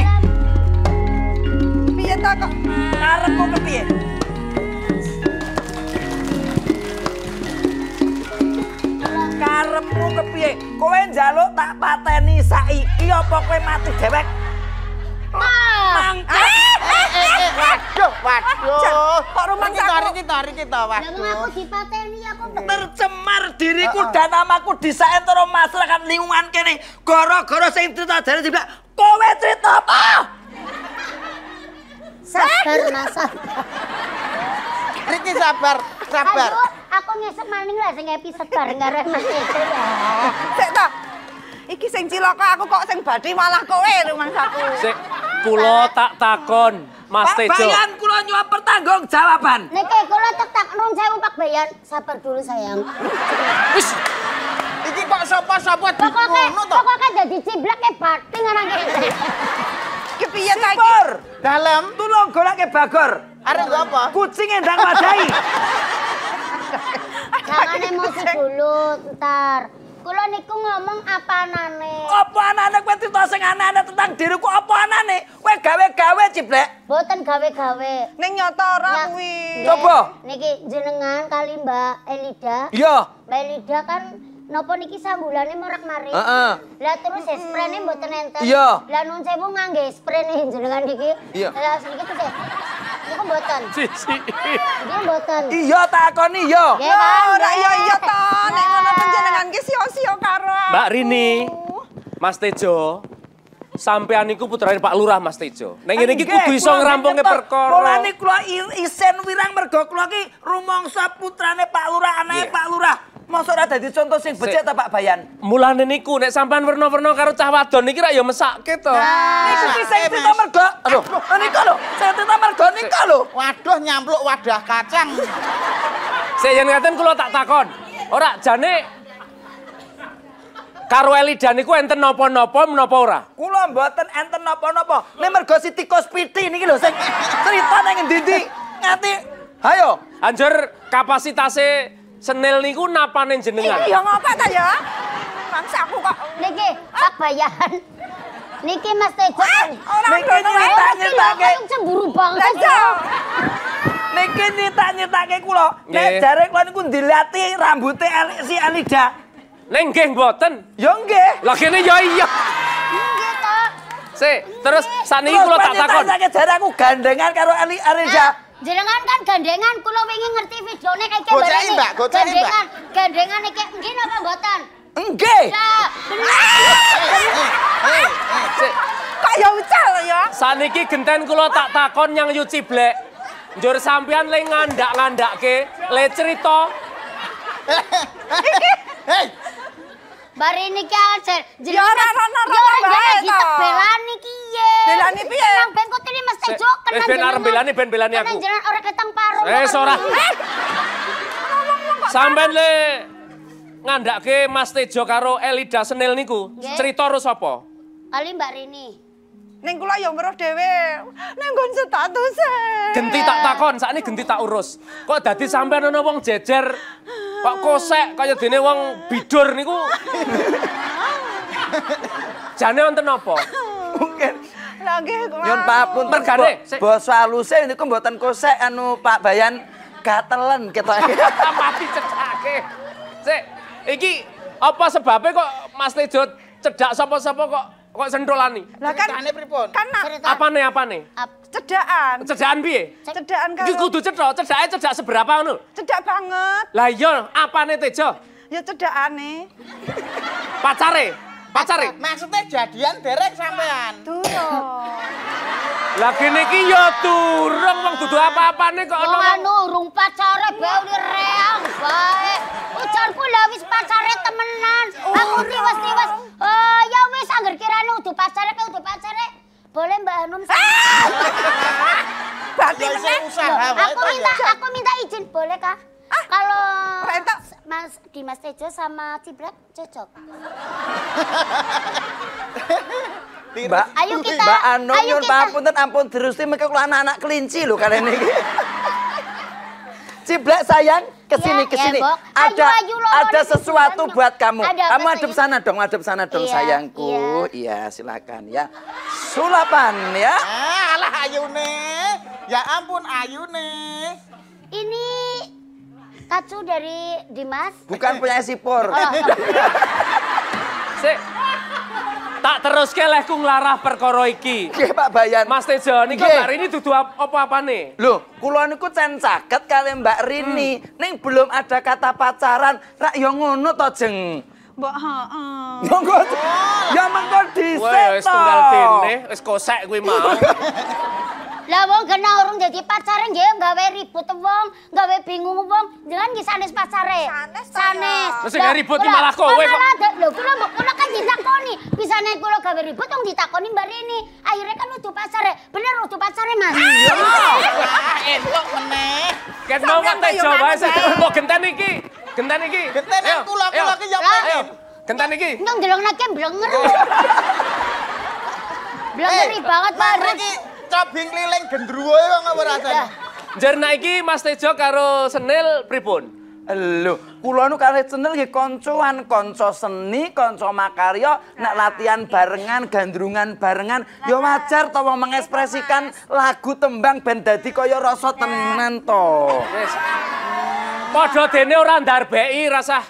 Piye ta kok? Karepmu kepiye? Karepmu kepiye? Kowe njaluk tak pateni saiki apa kowe mati dewek? Mangkat. Waduh. Kok rumangsaku? Riki to, Lah waduh. aku dipateni aku Tercemar diriku dan namaku di saentara masyarakat lingkungan kene. Gara-gara sing cerita jare dibilang, kowe cerita apa? sabar Mas. Riki sabar. Ayo, aku ngesek maning lah sing episode bareng karo Mas Tejo ya. Sik ta. Iki sing cilaka aku kok sing badhe malah kowe rumangsaku. Sik, kula tak takon, Mas Pak Tejo. Bayan kula nyuwun pertanggungjawaban. Niki kula tak 2000 Pak Bayan. Sabar dulu sayang. Wis, Iki kok sapa-sapa ngono to? Pokoknya dadi ciblek ke bating ana iki. Ki piye ta iki? Sipur. Dalem. Tulung golake bagor. Arek nggo apa? Kucing endang wadahi. Jangan emosi dulu, ntar. Kula niku ngomong apa anane. Apa anane kowe cerita sing aneh-aneh tentang diriku apa anane? Kowe gawe-gawe ciblek. Boten gawe-gawe. Ning nyata ora Ya, kuwi. nggih. Coba. Niki jenengan kali Mbak Elida. Iya. Mbak Elida kan napa niki sambulane morak-marik. Heeh. Lah terus sprene mboten enten. Iya. Lah nun sewu ngangge sprene jenengan niki. Iya. Lah sedikit tuh. Niku mboten. Sisi. Niki mboten. Iya takoni iya. Nggih kan? Ora iya to, nek ngono panjenengan ki sio-sio karo. Mbak Rini, Mas Tejo, sampean niku putrane Pak Lurah Mas Tejo. Ning ngene iki kudu iso ngrampunge perkara. Mulane kula isen wirang mergo kula ki rumangsa putrane Pak Lurah, anake Pak Lurah. Mosok ora dadi contoh sing becik ta Pak Bayan? Mulane niku nek sampean werna-werna karo cah wadon niki rak ya mesake to. Niku ki sing cerita mergo. Aduh, niku lho, sing cerita mergo niku lho. Waduh nyampluk wadah kacang. Sik yen ngaten kula tak takon. Ora jane karo Elida niku enten napa-napa menapa ora? Kula mboten enten napa-napa. Nek mergo si tikus piti niki lho sing cerita nang endi-endi. Nganti hayo. Anjur kapasitase senil niku napane jenengan? Iya ngopo ta ya? Mangsaku kok. Niki Pak Bayan. Niki Mas Tejo. Ora Niki ngono wae. nyita-nyitake. Cemburu banget. Niki nyita-nyitake kula. Nek Nggih. jare kula niku ndilati rambuté si Elida. Ning nggih mboten. Ya nggih. Lah kene ya iya. Nggih to. Sik, terus saniki kula tak takon. Nyita-nyitake jare aku gandengan karo Elida. Jenengan kan gandengan, kula wingi ngerti videone kayak Goceki, Mbak, goceki, Mbak. Gandengan iki nggih napa mboten? Nggih. Lah, bener. Sik, Kok ya ucal ya? saniki genten kula tak takon nyang Yu Ciblek. Njur sampean le ngandak-ngandakke, le cerita. Hei, Bari niki aja Ya ora wae to. Belani ki ye. Belani piye? Nang bengkot ini Mas Tejo kenang Ben arep belani aku. Kenang jenengan ora ketang paru. Ora. Sampean le ngandake Mas Tejo karo Elida Senil niku, Nggih. cerita terus apa? Kali Mbak Rini. Ning kula ya weruh dhewe. Ning nggon statuse. Genti tak takon, sakni genti tak urus. Kok dadi sampean ana wong jejer kok kosek kaya dene wong bidur niku. Jane wonten apa? Mungkin Lah nggih kok. nyun pun Mergane, sik. basa haluse niku mboten kosek anu Pak Bayan gatelen ketoke. Mati cedhake. Sik, iki apa sebabnya kok Mas Tejo cedak sapa-sapa kok sentolani? Lah kan ceritane pripun? kan Apane? cedaan. Cedaan piye? Cedaan Iki karo kudu cedhak, cedhake cedhak seberapa ngono? cedak banget. Lah iya, apane Tejo? Ya cedakane. Pacare? Maksudnya jadian derek sampean. Durung. Lah kene iki ya durung wong dudu apa-apane kok Wong ana. anu urung pacare bae reang bae. Ujarku lah wis pacare temenan. Aku tiwas-tiwas. Oh, ya wis angger kirane udu pacare pe udu pacare. Boleh Mbak Hanum Berarti Ya meneh. usaha wae to ya. aku minta izin boleh kah? Kalau Rentok. Mas Tejo sama Ciblek cocok. Mbak, Ayo kita, Mbak Anu ayo nyun kita. papunten ampun dirusti mereka kula anak-anak kelinci lho kalian iki. Ciblek sayang, kesini Ya, kesini. ya, Bok. Ayo, lo, Ada ini sesuatu banyak. buat kamu. Ada apa, Kamu hadap sayang? sana dong Iya, sayangku. Iya, silakan ya. Sulapan ya. Alah ayune. Ya ampun ayune. Ini kacu dari Dimas. Bukan punya Sipur. Sik. Tak teruske lehku nglarah perkara iki. Nggih Pak Bayan. Mas Tejo niki Nggih. Mbak Rini dudu apa-apane? Loh, kula niku cen caket kali Mbak Rini. Ning belum ada kata pacaran. Rak ya ngono to, Jeng. Mbok heeh. Monggo. Ya mengko dhisik Wah, wis to. tunggal dene, wis kosek kuwi mau. Lah wong kena urung dadi pacare nggih gawe ribut wong, gawe bingung wong. Jangan nggih sanes pacare. Sanes to, Sanes. Terus sing ribut iki malah kowe kok. Lho kula kan ditakoni. Bisane kula gawe ribut wong ditakoni Mbak Rini. Akhirnya kan udu pacare. Bener udu pacare Mas. Ah, entuk meneh. Ket mau Sampeyan Mas Tejo kaya wae manut sing wae. mbok genten iki. Genten iki. Gentenan kula ki yo pengen. Genten iki. Ndang delongnake blenger. Blengeri banget Mari Pak. iki cobing keliling gendruwo kok ngapa rasane. Jerna iki Mas Tejo karo Senil pripun? Lho, kula nu kalih Senil nggih kancoan, kanca seni, kanca makarya, nek latihan barengan, gandrungan barengan, ya wajar to wong mengekspresikan lagu tembang ben dadi kaya rasa tenan to. Wis. Padha dene ora ndarbeki rasah.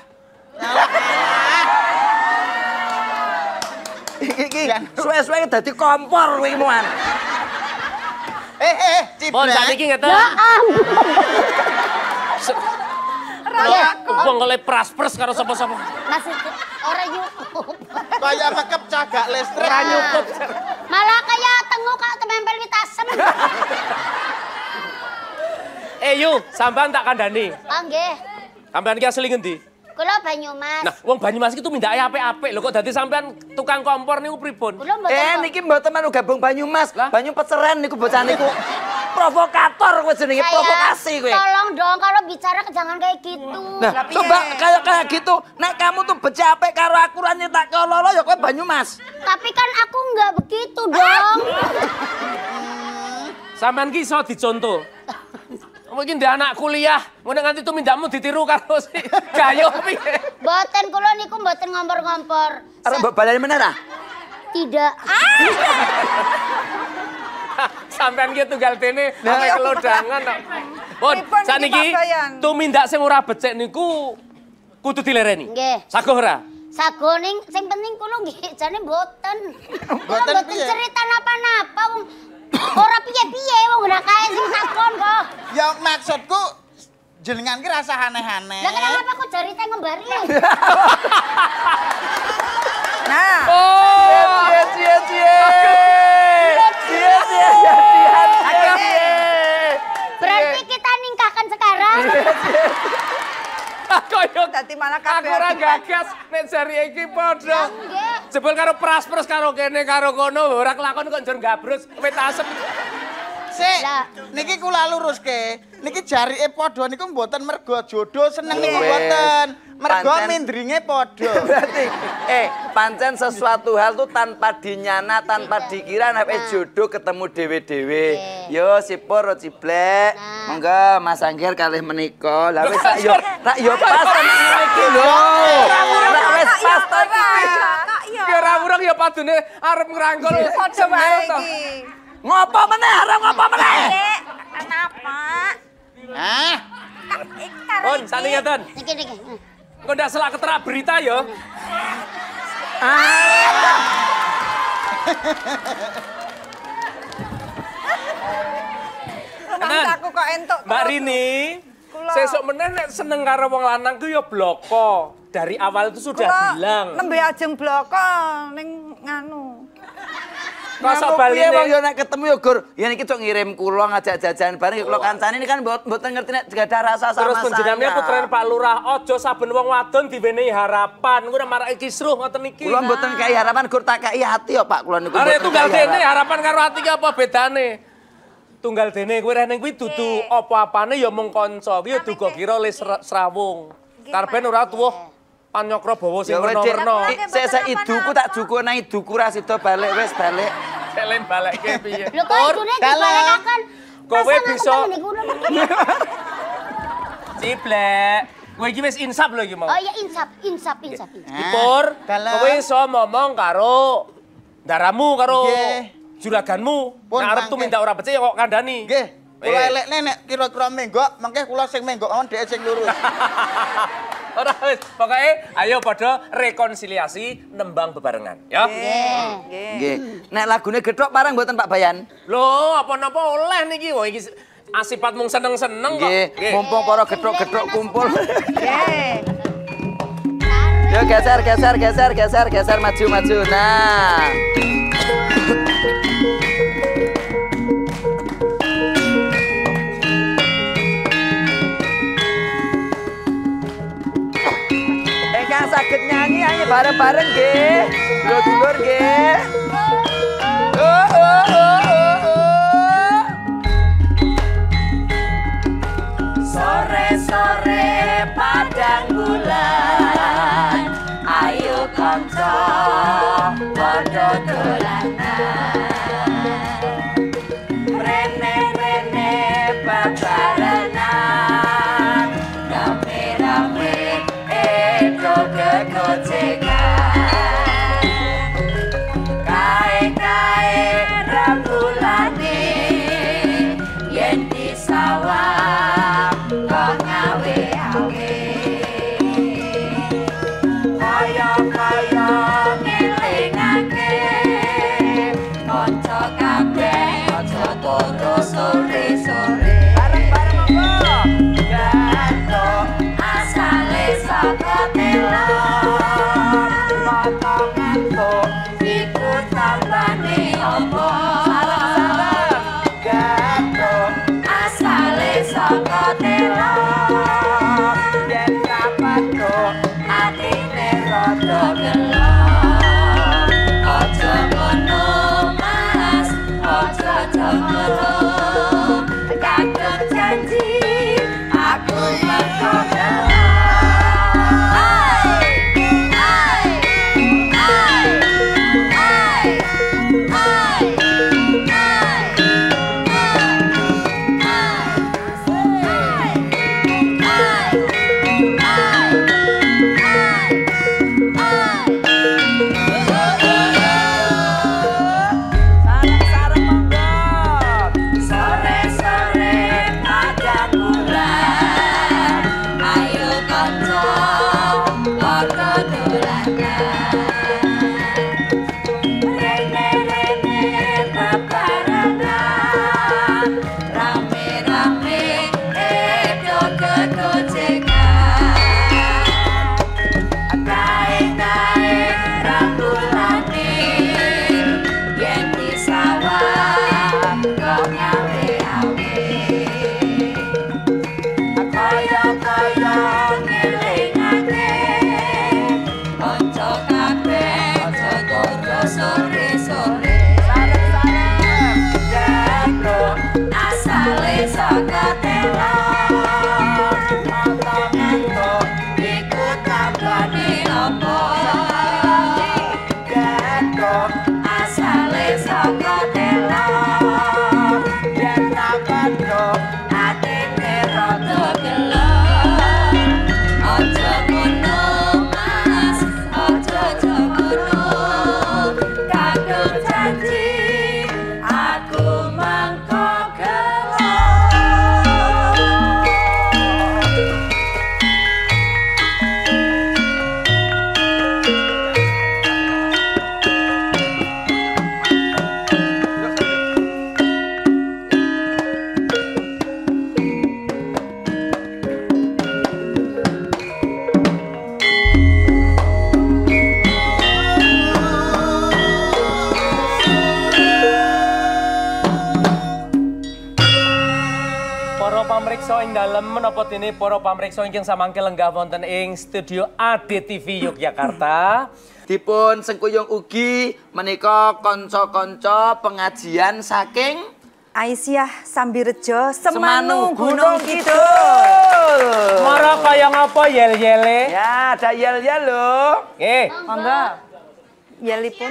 Iki suwe-suwe dadi kompor kuwi muan. Pon Ciblek. saniki ngeten. Wong oleh pras-pres karo sapa-sapa. Masih ora YouTube. Kaya rekep cagak listrik. Ora nyukup. Malah kaya tengu kok tempel wit asem. Yu, sampean tak kandhani. Oh nggih. Sampean iki asli ngendi? Kula Banyumas. Nah, wong Banyumas iki tuh mindake apik-apik lho kok dadi sampean tukang kompor niku pripun? Kula mboten. Niki mboten manu gabung Banyumas. Lah? Banyu Peceren niku bocah niku. Provokator kuwi jenenge, provokasi kuwi. Tolong dong kalau bicara jangan kayak gitu. Nah, coba kayak gitu. Nek kamu tuh becek apik karo aku ra nyetak lolo ya kowe Banyumas. Tapi kan aku nggak begitu dong. Sampean ki iso dicontoh. Mungkin dia anak kuliah, ngono nganti tuh mindakmu ditiru karo si Gayo piye? Boten kula niku mboten ngompor-ngompor. Arep mbok baleni meneh ta? Tidak. Sampean ki tunggal dene ame kelodangan kok. Pun Pripun iki, saniki Pak Bayan? tumindak sing ora becik niku kudu dilereni. Nggih. Saguh ora? Sago ning sing penting kula nggih jane boten. Kula Boten boten piye? cerita napa-napa wong ora piye-piye wong ora kae sing takon kok. Ya maksudku jenengan ki rasa aneh-aneh. Lah kenapa kok cerita ngembari? Nah, Oh, Berarti kita nikahkan sekarang. koyo dadi malah aku kabeh. ora gagas nek jari iki padha. Nggih. Jebul karo pras-pras karo kene karo kono ora kelakon kok njur gabrus wit asem. Sik, Lah. niki kula luruske. Niki jarike padha niku mboten mergo jodoh seneng niku Wes. mboten. Mergo Pancen. mindringe padha. Berarti pancen sesuatu hal tuh tanpa dinyana, tanpa dikira nek jodoh ketemu dewe-dewe. Yo sipur ciblek. Monggo Mas Angger kalih menika. Lah wis tak yo pas tenan iki lho. Lah wis pas ta iki. Ya ora urung ya padune arep ngrangkul Padha wae Senil to. iki. Ngopo meneh, arep ngopo meneh? Dek, kenapa? Hah? Pun saniki ngeten. Niki. Engko ndak selak keterak berita ya. Rumangsaku kok entuk. Mbak Rini, Kula. sesuk meneh nek seneng karo wong lanang ku ya bloko. Dari awal itu sudah bilang. Nembe ajeng bloko ning nganu. Kosok Piye wong baline. yo nek ketemu yo Gur. Ya niki cok ngirim kula ngajak jajan bareng ya kula kancane ini kan mboten ngerti nek gak ada rasa sama Terus penjenengannya putrane Pak Lurah, ojo saben wong wadon diwenehi harapan. Ku ora marak kisruh ngoten niki. Kula mboten kei harapan Gur tak kei hati yo Pak kula niku. Are mboten tunggal kei dene harapan. harapan karo ati ki apa bedane? Tunggal dene kowe rene kuwi dudu apa-apane ya mung kanca. Kuwi ya duga kira le srawung. Karben ora tuwuh panyokro bawa sing Ya wis Dik, werna-werna. sesek iduku tak juku nang iduku ra sida balik wis balik. Selen balekke piye? Lho kok idune dibalekaken? Kowe bisa Niku ciblek. Kowe iki wis insap lho iki mau. Oh iya insap. Dipur, dalam. kowe iso ngomong karo ndaramu karo Nggih. juraganmu. Pun, Nek arep tuh mangke. minta ora becik ya kok kandhani. Nggih, kula elekne nek kira-kira menggok, mengke kula sing menggok mawon dhek sing lurus. Ora wis, pokoke ayo padha rekonsiliasi nembang bebarengan, ya. Nggih. Nek lagune gethok parang mboten Pak Bayan? Lho, apa-napa oleh niki. Wah iki asipat mung seneng-seneng kok. Nggih, mumpung para gethok-gethok kumpul. Nggih. Yo geser maju. Nah. Engkang saged nyanyi ayo bareng-bareng nggih. Dulur-dulur nggih. Sore-sore padang padha dolanan rene-rene bebarengan rame-rame edo kegojekan kae-kae rambulane yen disawah kok ngawe-awe kaya-kaya ngelingake kanca kabeh aja turu sore-sore jadro asale saka telo mata-mata iku tambane apa jadro asale saka telo yen tambane atine rada gelo aja ngono mas aja ngono kadung janji aku mangko gelo Para pamriksa ing dalem menapa dene para pamriksa ingkang samangke lenggah wonten ing studio ADTV Yogyakarta. Dipun sengkuyung ugi menika kanca-kanca pengajian saking Aisyah Sambirejo Semanu Gunung Kidul. Mara kaya ngapa yel-yele? Ya, ada yel-yel lho. Nggih. Monggo. Yelipun.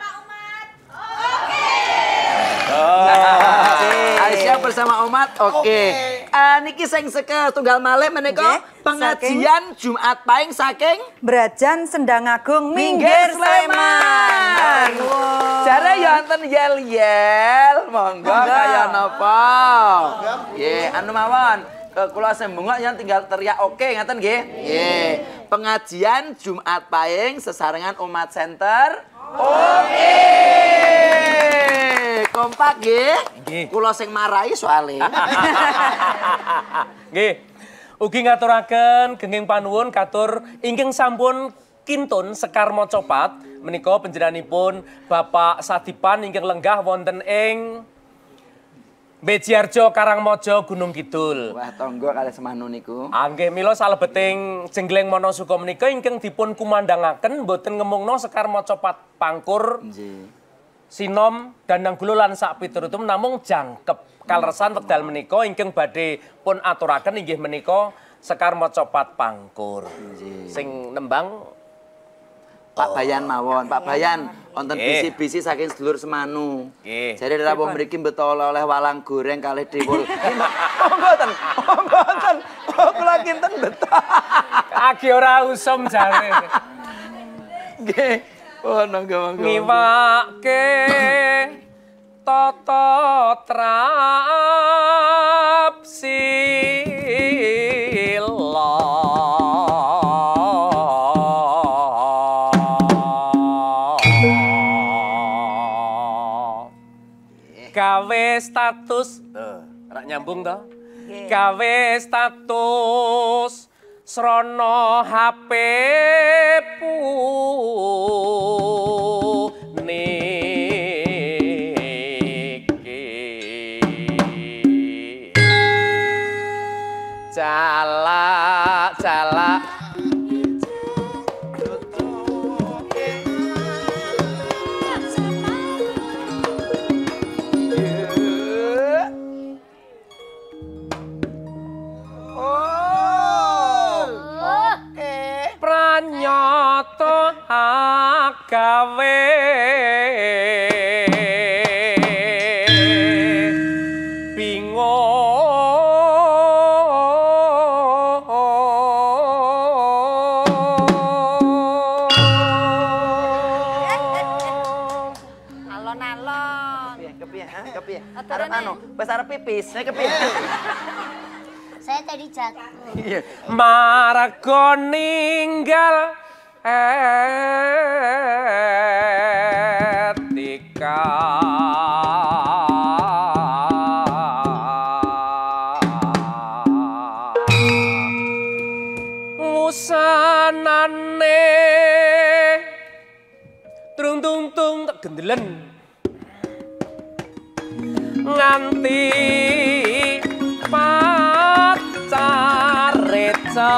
Aisyah bersama umat, oke. Niki sing seke tunggal malih menika Nggih, pengajian Jumat Pahing saking Brajan Sendang Agung Minggir Minggir Sleman. Sleman. Jare ya wonten yel-yel, monggo kaya napa. Nggih, anu mawon. Kula sembungok yang tinggal teriak oke ngaten nggih. Nggih. Pengajian Jumat Pahing sesarengan Umat Center. Oke. Kompak nggih. Nggih. Kula sing marahi soalé. Nggih. Ugi ngaturaken genging panuwun katur ingkang sampun kintun Sekar Mocopat menika panjenenganipun Bapak Sadipan ingkang lenggah wonten ing Bejiarjo Karangmojo Gunung Kidul. Wah, tonggo kalih semanu niku. Nggih mila salebeting jengleng Monosuka menika ingkang dipun kumandangaken boten ngemungno Sekar Mocopat Pangkur. Nggih. Sinom Dandang Gulu lan sak piturutum namung jangkep kaleresan wekdal menika ingkang badhe pun aturaken inggih menika Sekar Mocopat Pangkur. Sing nembang Pak Bayan mawon, Pak Bayan wonten Nggih. bisi-bisi saking sedulur Semanu. Nggih. Jadi rawuh mriki beto oleh walang goreng kalih dewul. Mboten, mboten. Kula kinten beto. Agi ora usum jare. Nggih. Oh, nangga mangga. Ngiwake tata trap sila. Gawe status, rak nyambung toh? Gawe status srana HP niki. Jalak-jalak pranyata gawe bingung. Kepiye? Arep anu, wis arep pipis. Nek kepiye? Saya tadi jatuh. Iya. Margo ninggal etika. Usanane trung tak gendelen nganti pacare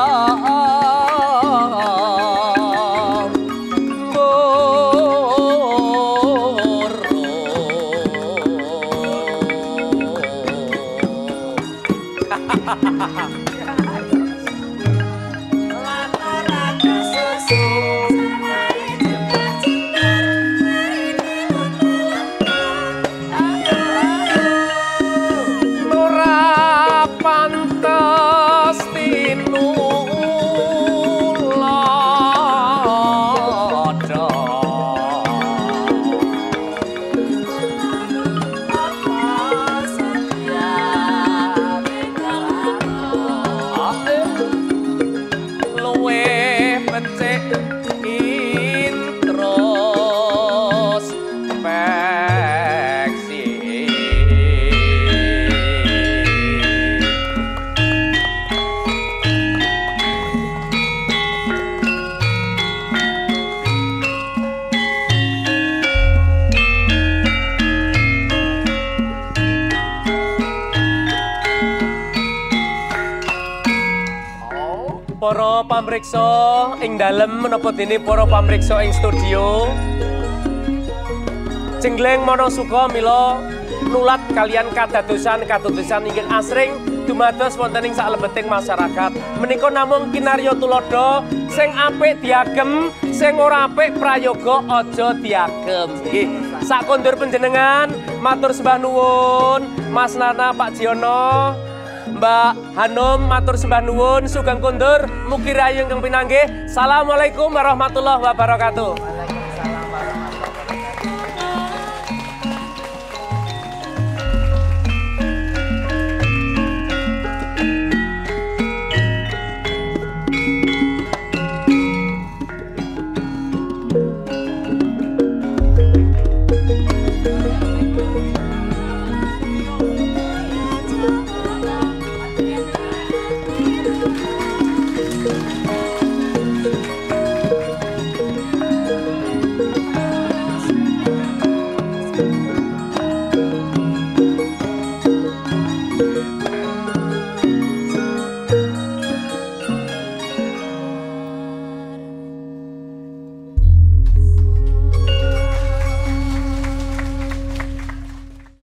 para pamriksa ing dalem menapa dene para pamriksa ing studio. Jengleng Manasuka mila nulat kalian kadadosan ingkang asring dumados wonten ing saklebeting masyarakat. Menika namung kinarya tuladha sing apik diagem, sing ora apik prayoga aja diagem. Nggih. Sakondur panjenengan matur sembah nuwun Mas Nana, Pak Jiono, Mbak Hanum, matur sembah nuwun, sugeng kondur, mugi rayu ingkang pinanggih. Assalamualaikum warahmatullahi wabarakatuh.